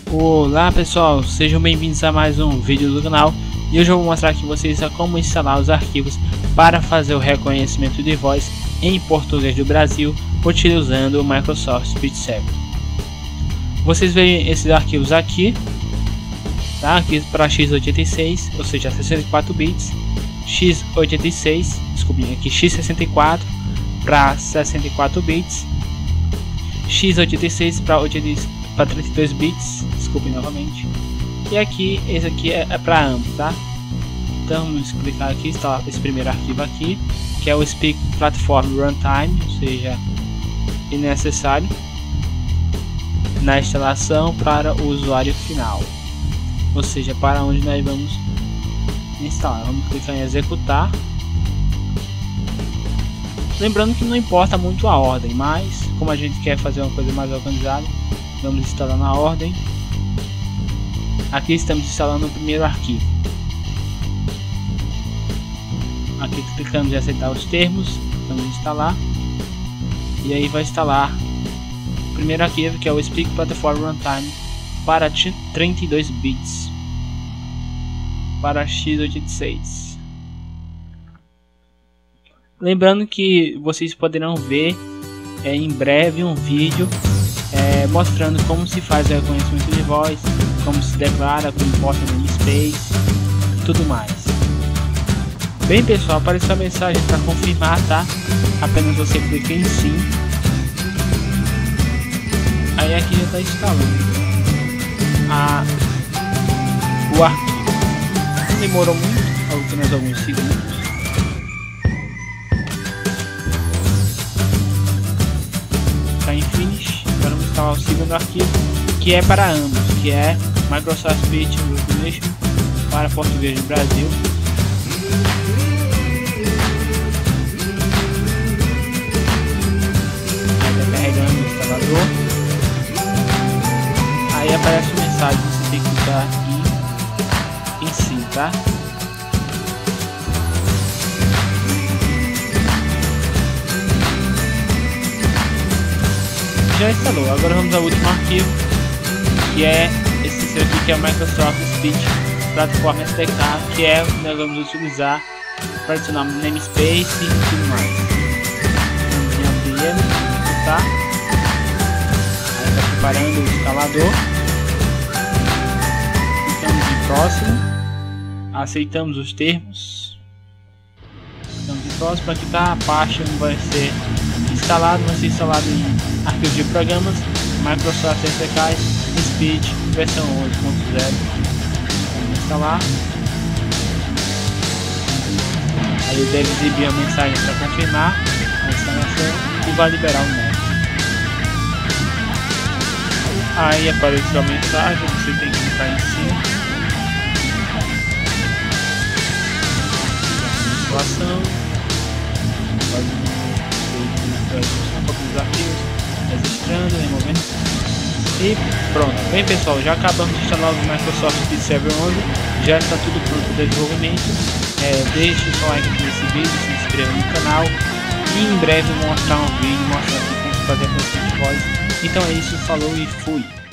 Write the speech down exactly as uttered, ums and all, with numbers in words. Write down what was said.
Olá pessoal, sejam bem-vindos a mais um vídeo do canal. E hoje eu vou mostrar aqui vocês a como instalar os arquivos para fazer o reconhecimento de voz em português do Brasil utilizando o Microsoft Speech Saver. Vocês veem esses arquivos aqui, tá? Aqui para x oitenta e seis, ou seja, sessenta e quatro bits, x oitenta e seis, desculpem, aqui x sessenta e quatro para sessenta e quatro bits, x oitenta e seis para trinta e dois bits, desculpem novamente. E aqui, esse aqui é, é para ambos, tá? Então vamos clicar aqui, instalar esse primeiro arquivo aqui, que é o Speak Platform Runtime, ou seja, é necessário na instalação para o usuário final, ou seja, para onde nós vamos instalar. Vamos clicar em executar. Lembrando que não importa muito a ordem, mas como a gente quer fazer uma coisa mais organizada, vamos instalar na ordem. Aqui estamos instalando o primeiro arquivo. Aqui clicamos em aceitar os termos, vamos instalar. E aí vai instalar o primeiro arquivo, que é o Speak Platform Runtime para trinta e dois bits para x oitenta e seis. Lembrando que vocês poderão ver é, em breve um vídeo é, mostrando como se faz o reconhecimento de voz, como se declara, como importa no namespace, tudo mais. Bem pessoal, apareceu a mensagem para confirmar, tá? Apenas você clica em sim. Aí aqui já está instalando a, o arquivo. Não demorou muito, apenas alguns segundos. Está em finish. Agora vamos instalar o segundo arquivo, que é para ambos, que é Microsoft Speech Recognition para português do Brasil. Está carregando o instalador. Aí aparece uma mensagem, você tem que clicar em, em sim, tá? Já instalou. Agora vamos ao último arquivo, que é esse terceiro aqui, que é o Microsoft Speech Platform S D K, que é o que nós vamos utilizar para adicionar namespace e tudo mais. Vamos em abrir ele, tá? Aí está preparando o instalador. Clicamos em próximo, aceitamos os termos, clicamos em próximo. Aqui está a pasta onde vai ser instalado, vai ser instalado em arquivos de programas Microsoft S D K Speech versão oito ponto zero. Vamos instalar. Aí ele deve exibir a mensagem para confirmar a instalação e vai liberar o modo. Aí apareceu a mensagem, você tem que clicar em cima. Instalação. Dos arquivos, registrando, removendo e pronto. Bem pessoal, já acabamos de instalar o Microsoft Speech Saver onze, já está tudo pronto para desenvolvimento. É, deixe o seu like aqui nesse vídeo, se inscreva no canal e em breve vou mostrar um vídeo mostrando como se fazer a reconhecimento de voz. Então é isso, falou e fui!